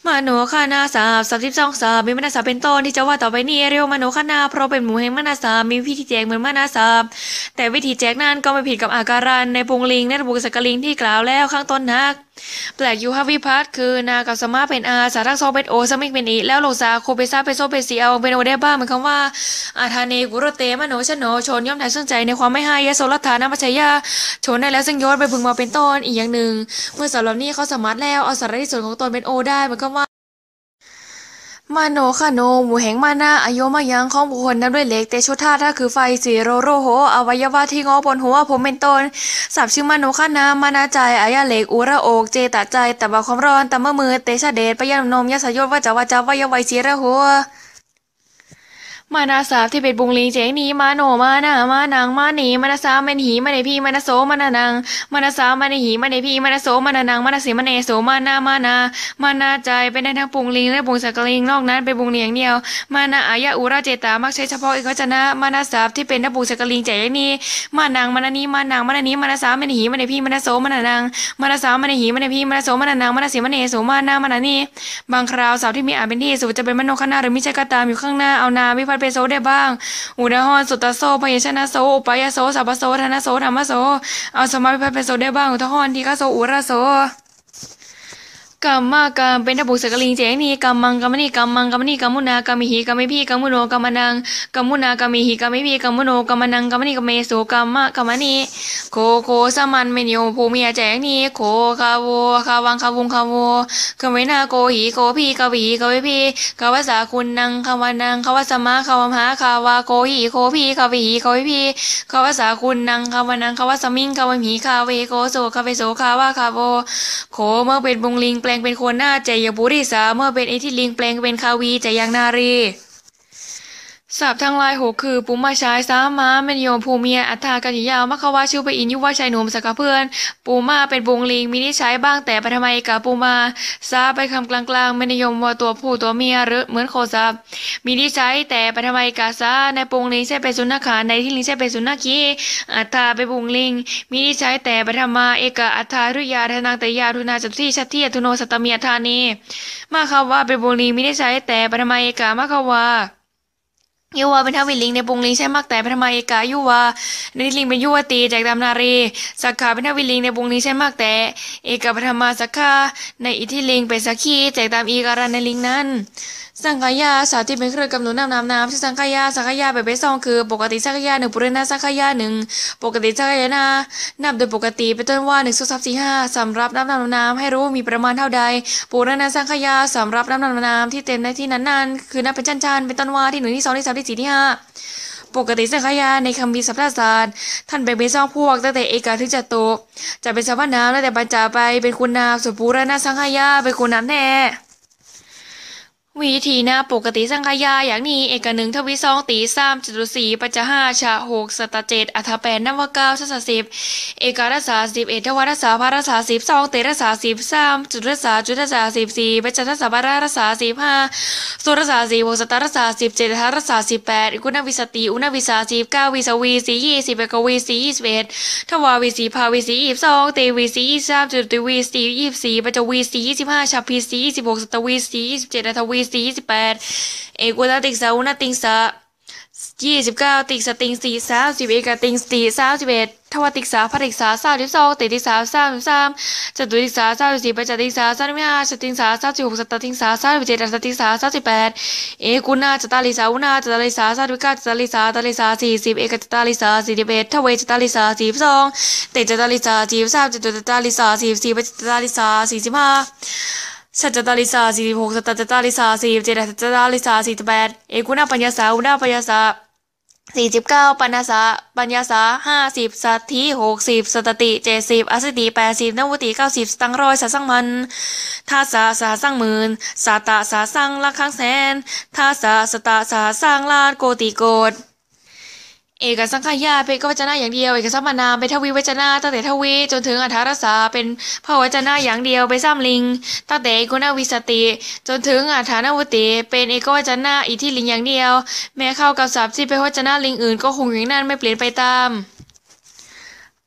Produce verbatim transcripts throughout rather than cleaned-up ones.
มโนคานาสาบสามสิบสองสาบมีมนาสาบเป็นต้นที่จะว่าต่อไปนี้เรียกว่ามโนคานาเพราะเป็นหมู่แห่งมนาสาบมีวิธีแจกเหมือนมนาสาบแต่วิธีแจกนั้นก็ไม่ผิดกับอาการันในปุงลิงในระบุสกลิงที่กล่าวแล้วข้างต้นนักแปลกอยู่ฮวิพัฒน์คือนากับสมาเป็นอาสาทักโซเป็นโอสมิกเป็นอีแล้วโลซาโคเปซาเป็นโซเป็นซีเอาเป็นโอได้บ้างหมายความว่าอาธาเนกุโรเตมโนชโนชนย่อมถ่ายสนใจในความไม่ให้ยโสรัตถานามัชยาชนได้แล้วซึ่งยศไปพึงมาเป็นต้นอีกอย่างหนึ่งเมื่อสำหรับนี้เขาสามารถแล้วเอาสาระที่ส่วนของตนเป็นโอได้หมายความว่ามโนคโนหมู่แห่งมานาอายุมายังของบุคคลนับด้วยเหล็กเตโชธาถ้าคือไฟสีโรโรโหอวัยวะที่งอบนหัวผมเป็นต้นสับชื่อมโนคนามานาใจอายาเหล็กอุระโอกเจตใจแต่บ่าความร้อนแต่เมื่อมือเตชะเดชปยานมยสยศวาจาวาจาวายวัยเสียระหัวมานาสาบที่เป็นบุงลีเจงนี้มาโนมานามานังมาหนีมานาสามันหีมาในพี่มานาโสมานานังมานาสามาในหีมาในพี่มานาโสมานานังมานาสีมาเนโสมานามานามานาใจเป็นได้ทั้งปุงลิงและปุงสักลิงนอกนั้นเป็นบุงเลียงเดียวมานาอายะอุราเจตามักใช้เฉพาะเอกวจนะมานาสาบที่เป็นนักปุงสักลิงเจงนี้มานังมานานี้มานังมานานี้มานาสามันหีมาในพี่มานาโสมานานังมานาสามาในหีมาในพี่มานาโสมานานังมานาสีมาเนโสมานามานานี้บางคราวสาวที่มีอาเป็นที่สุดจะเป็นมโนคณาหรือมิใช่ก็ตามอยู่ข้างหน้าเอานาวิพัฒน์เปโซได้บ้างอุดาหรณ์สุตตโสพยัญชนะโสอุปายโสสัพพโสธนโสธรรมโสเอาสมาวิพัฒน์เปโซได้บ้างอุทหรณ์ทีฆโสอุระโสกรรมากรรมเป็นทบุสกลิงเจงนีกรรมังกรรมนีกรรมังกรรมนีกรรมุนากรรมิหิกรรมิพี่กรรมุโนกรรมนังกรรมุนากรรมิหิกรรมิพี่กรรมุโนกรรมนังกรรมนีกรรมเมโสกรรมะกรรมนีโคโคสมันเมนิโยภูมิยแจงนีโคคาโวคาวังคาวุงคาโวกเวนาโกหิโกพี่กวิกวิพี่กวสาคุณนังคาวานังคาวสมาคาวมหาคาวาโกหิโคพี่กวิกวิพี่กวสาคุณนังคาวานังคาวสมิงคาวมีคาเวโกโสคาเวโสคาวาคาโวโคเมื่อเป็นบุงลิงแปลงเป็นคนหน้าใจยบุริสาเมื่อเป็นอิทธิลิงแปลงเป็นคาวีใจยังนารีศัพท์ทั้งหลายหกคือปุมาชายสามาเมนโยภูเมียอัฏฐากันยาวมัคควาชิวไปอินยุวาชัยหนุ่มสกเพื่อนปูมาเป็นบุงลิงมีนิสัยบ้างแต่ปฐมัยกับปูมาซาไปคำกลางๆเมนยมว่าตัวผู้ตัวเมียหรือเหมือนโคซับมีนิสัยแต่ปฐมัยกาซาในปุงลิงใช่เป็นสุนัขขาในที่ลิงใช่เป็นสุนัขขีอัฏฐาเป็นบุงลิงมีนิสัยแต่ปฐมาเอกอัฏฐารุยาทนางแต่ยาทุนาจัตที่ชัตเทียทุโนสัตเมียธานีมาคาวาเป็นบุงลิงมีนิสัยแต่ปฐมัยเอกามาคาวายุวาเป็นทวิลิงในปุงลิงใช่มากแต่เป็นธรรมเอกายุวาในลิงเป็นยุวตีจากดำนารีสักขาเป็นทวิลิงในปุงลิงใช่มากแต่เอกปฐมาสักขาในอิทธิลิงเป็นสักขีจากตามอีการันในลิงนั้นสังขยาสาวที่เป็นเครื่องกำหนดน้ำน้ำน้ำที่สังขยาสังขยาแบบเป็นซองคือปกติสังขยาหนึ่งปุเรนาสังขยาหนึ่งปกติสังขยานานับโดยปกติเป็นต้นว่าหนึ่งสองสามสี่ห้าสำหรับน้ำน้ำน้ำให้รู้มีประมาณเท่าใดปุเรนาสังขยาสำหรับน้ำน้ำน้ำที่เต็มในที่นั้นๆคือนับเป็นชั้นๆเป็นต้นว่าที่หนึ่งที่สองที่สามที่สี่ที่ห้าปกติสังขยาในคำพีสัพพะศาสตร์ท่านแบ่งเป็นสองพวกตั้งแต่เอกาถึงจัตุจะเป็นสรรพนามแล้วแต่ปัญจาไปเป็นคุณนามส่วนปุเรนาสังขยาเป็นคุณนามแน่วิธีนาปกติสังขยาอย่างนี้เอกหนึ่งทวิสองตีสามจตุสีปัจจห้าชาหกสตเจ็ดอัฐแปดนวเก้าสัสสิบเอกรัสสาสิบเอทวรัสสาภารัสสาสิบสองเตรัสสาสิบสามจุดรัสสาจุดรัสสาสิบสี่ปัจจทัสสาภารัสสาสิบห้าสุรัสสาสิบหกสตรัสสาสิบเจ็ดทารัสสาสิบแปดกุณวิสติอุณวิสาสิบเก้าวิสวีสียี่สิบเอกวีสียี่สิบเอ็ดทวาวิสีภาวิสียี่สิบสองเตวีสียี่สิบสามจุดติวีสียี่สิบสี่ปัจจวีสียี่สิบห้าชาพีสียี่สิบหกสตวีสียี่สิบเจ็ดอัฐวีสียี่สิบแปดเอกวตติงสาอุณติงสายี่สิบเก้าติงสติงสี่สามสิบเอกติงสี่สามสิบเอ็ดทวติกษาพติกษาสามสิบสองติติกษาสามสิบสามจตุติกษาสามสิบสี่ปัจจติกษาสามสิบห้าสติงสาสามสิบหกสตติงสาสามสิบเจ็ดอัตติกษาสามสิบแปดเอกุณาจตาลิสาอุณาจตาลิสาสามสิบเก้าจตาลิสาตาลิสาสี่สิบเอกจตาลิสาสี่สิบเอ็ดทเวจตาลิสาสี่สิบสองติจตาลิสาสี่สิบสามจตุจตาลิสาสี่สิบสี่ปัจจตาลิสาสี่สิบห้าสัจจตาลิสาสี่สิบหกสัจจตาลิสาสี่สิบเจ็ดสัจจตาลิสาสี่สิบแปดเอกุณาปัญญาสาอุณาปัญญาสาสี่สิบเก้าปัญญาสาปัญญาสาห้าสิบสัตถิหกสิบสตติเจ็ดสิบอสติแปดสิบนวติเก้าสิบสตังร้อยสาสังมันทาสาสาสังหมื่นสาตาสาสังละครั้งแสนทาสาสตาสาสังล้านโกติโกฏเอกสังขยาเป็นก็วจนะอย่างเดียวเอกสัมมนาเป็นทวีวจนะตั้งแต่ทวีจนถึงอัฏฐรัสสาเป็นพหวจนะอย่างเดียวไปซ้ำลิงตั้งแต่เอกนวิสติจนถึงอัฏฐานวติเป็นเอกวจนะอิทธิลิงอย่างเดียวแม้เข้ากับศัพท์ที่เป็นวจนะลิงอื่นก็คงอย่างนั้นไม่เปลี่ยนไปตามป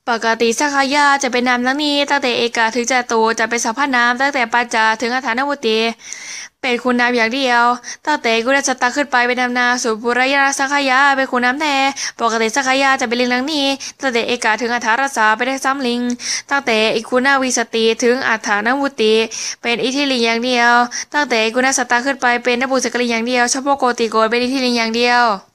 ปกติสักขยาจะเป็นนามทั้งนี้ตั้งแต่เอกาถึงจาโตจะเป็นสัพพนามตั้งแต่ปัจจาถึงอัฏฐานวุติเป็นคุณนามอย่างเดียวตั้งแต่กุณชตาขึ้นไปเป็นนามนาส่วนปุรยาสักขยาเป็นคุณนามแท้ปกติสักขยาจะเป็นลิงทั้งนี้ตั้งแต่เอกาถึงอัฏฐารสาไปได้ซ้ำลิงตั้งแต่อีกุณาวิสติถึงอัฏฐานวุติเป็นอิทธิลิงอย่างเดียวตั้งแต่กุณสตาขึ้นไปเป็นนบุสกลิงอย่างเดียวเฉพาะโกติโกเป็นอิทธิลิงอย่างเดียว